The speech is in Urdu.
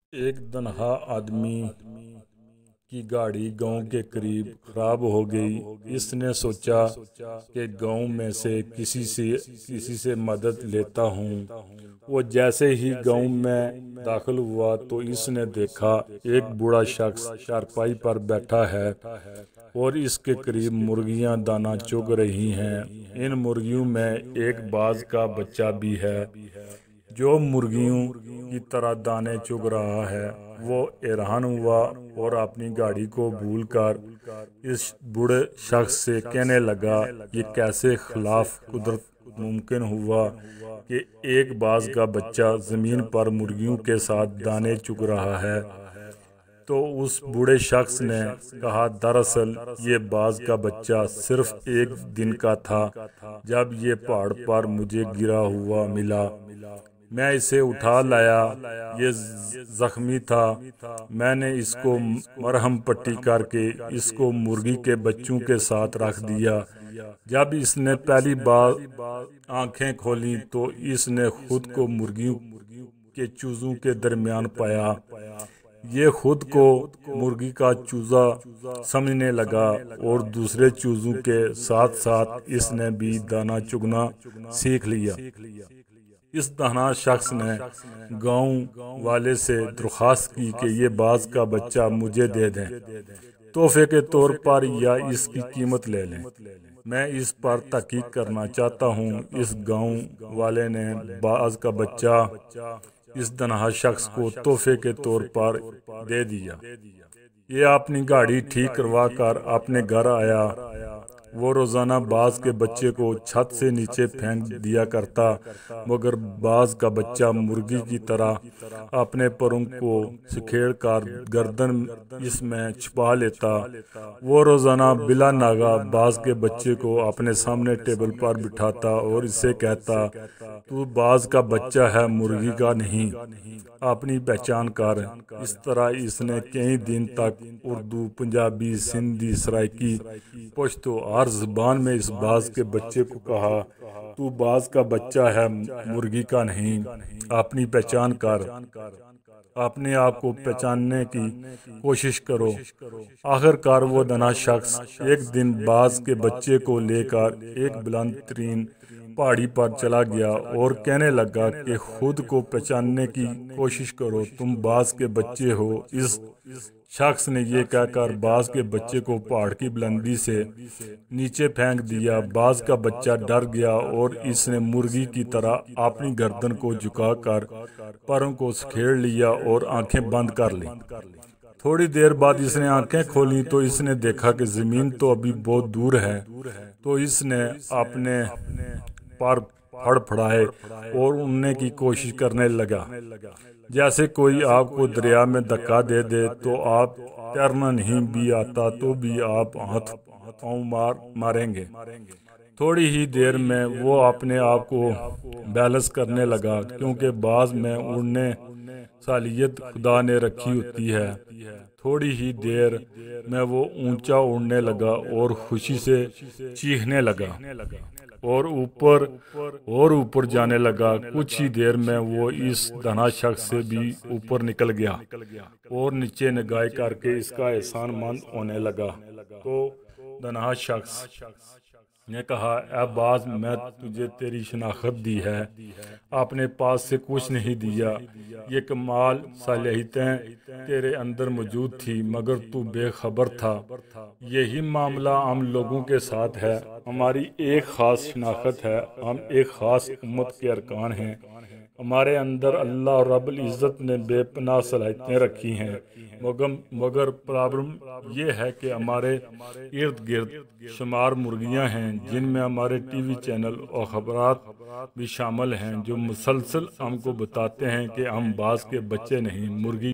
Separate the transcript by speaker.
Speaker 1: ایک تنہا آدمی کی گاڑی گاؤں کے قریب خراب ہو گئی۔ اس نے سوچا کہ گاؤں میں سے کسی سے مدد لیتا ہوں۔ وہ جیسے ہی گاؤں میں داخل ہوا تو اس نے دیکھا ایک بوڑھا شخص چارپائی پر بیٹھا ہے اور اس کے قریب مرغیاں دانہ چگ رہی ہیں۔ ان مرغیوں میں ایک باز کا بچہ بھی ہے جو مرغیوں کی طرح دانے چگ رہا ہے۔ وہ حیران ہوا اور اپنی گاڑی کو بھول کر اس بوڑھے شخص سے کہنے لگا، یہ کیسے خلاف قدرت ممکن ہوا کہ ایک باز کا بچہ زمین پر مرغیوں کے ساتھ دانے چگ رہا ہے؟ تو اس بوڑھے شخص نے کہا، دراصل یہ باز کا بچہ صرف ایک دن کا تھا جب یہ پہاڑ پر مجھے گرا ہوا ملا۔ میں اسے اٹھا لایا، یہ زخمی تھا۔ میں نے اس کو مرہم پٹی کر کے اس کو مرغی کے بچوں کے ساتھ رکھ دیا۔ جب اس نے پہلی بار آنکھیں کھولیں تو اس نے خود کو مرغیوں کے چوزوں کے درمیان پایا۔ یہ خود کو مرغی کا چوزا سمجھنے لگا اور دوسرے چوزوں کے ساتھ ساتھ اس نے بھی دانہ چگنا سیکھ لیا۔ اس تنہا شخص نے گاؤں والے سے درخواست کی کہ یہ باز کا بچہ مجھے دے دیں، تحفے کے طور پر یا اس کی قیمت لے لیں۔ میں اس پر تحقیق کرنا چاہتا ہوں۔ اس گاؤں والے نے باز کا بچہ اس تنہا شخص کو تحفے کے طور پر دے دیا۔ یہ اپنی گاڑی ٹھیک کروا کر اپنے گھر آیا۔ وہ روزانہ باز کے بچے کو چھت سے نیچے پھینک دیا کرتا، مگر باز کا بچہ مرغی کی طرح اپنے پروں کو سکھیڑ کر گردن اس میں چھپا لیتا۔ وہ روزانہ بلا ناغہ باز کے بچے کو اپنے سامنے ٹیبل پر بٹھاتا اور اسے کہتا، تو باز کا بچہ ہے، مرغی کا نہیں، اپنی پہچان کر۔ اس طرح اس نے کئی دن تک اردو، پنجابی، سندھی، سرائیکی، پشتو ہر زبان میں اس باز کے بچے کو کہا، تو باز کا بچہ ہے، مرغی کا نہیں، اپنی پہچان کر، اپنے آپ کو پہچاننے کی کوشش کرو۔ آخر کار وہ تنہا شخص ایک دن باز کے بچے کو لے کر ایک بلند ترین پہاڑی پر چلا گیا اور کہنے لگا کہ خود کو پہچاننے کی کوشش کرو، تم باز کے بچے ہو۔ اس شخص نے یہ کہہ کر باز کے بچے کو پہاڑ کی بلندی سے نیچے پھینک دیا۔ باز کا بچہ ڈر گیا اور اس نے مرغی کی طرح اپنی گردن کو جھکا کر پروں کو سکھیڑ لیا اور آنکھیں بند کر لیں۔ تھوڑی دیر بعد اس نے آنکھیں کھولیں تو اس نے دیکھا کہ زمین تو ابھی بہت دور ہے۔ تو اس نے اپنے پر پھڑ پھڑائے اور اڑنے کی کوشش کرنے لگا، جیسے کوئی آپ کو دریا میں دھکا دے دے تو آپ تیرنا نہیں بھی آتا تو بھی آپ ہاتھ پاؤں ماریں گے۔ تھوڑی ہی دیر میں وہ اپنے آپ کو بیلنس کرنے لگا، کیونکہ باز میں اڑنے صلاحیت خدا نے رکھی ہوتی ہے۔ تھوڑی ہی دیر میں وہ اونچا اڑنے لگا اور خوشی سے چیخنے لگا اور اوپر جانے لگا۔ کچھ ہی دیر میں وہ اس تنہا شخص سے بھی اوپر نکل گیا اور نیچے نگاہ کر کے اس کا احسان مند ہونے لگا۔ تو تنہا شخص نے کہا، اے باز، میں تجھے تیری شناخت دی ہے، اپنے پاس سے کچھ نہیں دیا۔ یہ کمال صلاحیتیں تیرے اندر موجود تھی، مگر تو بے خبر تھا۔ یہی معاملہ ہم لوگوں کے ساتھ ہے۔ ہماری ایک خاص شناخت ہے، ہم ایک خاص امت کے ارکان ہیں۔ ہمارے اندر اللہ رب العزت نے بے پناہ صلاحیتیں رکھی ہیں، مگر پرابلم یہ ہے کہ ہمارے ارد گرد شمار مرغیاں ہیں، جن میں ہمارے ٹی وی چینل اور خبرات بھی شامل ہیں، جو مسلسل ہم کو بتاتے ہیں کہ ہم باز کے بچے نہیں، مرغی